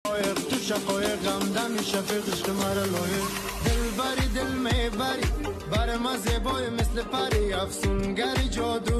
تو شقایق غمدم شفیق عشق مرا لایق دل بری دل میبری بر ما زیبای مثل پری افسونگری جادو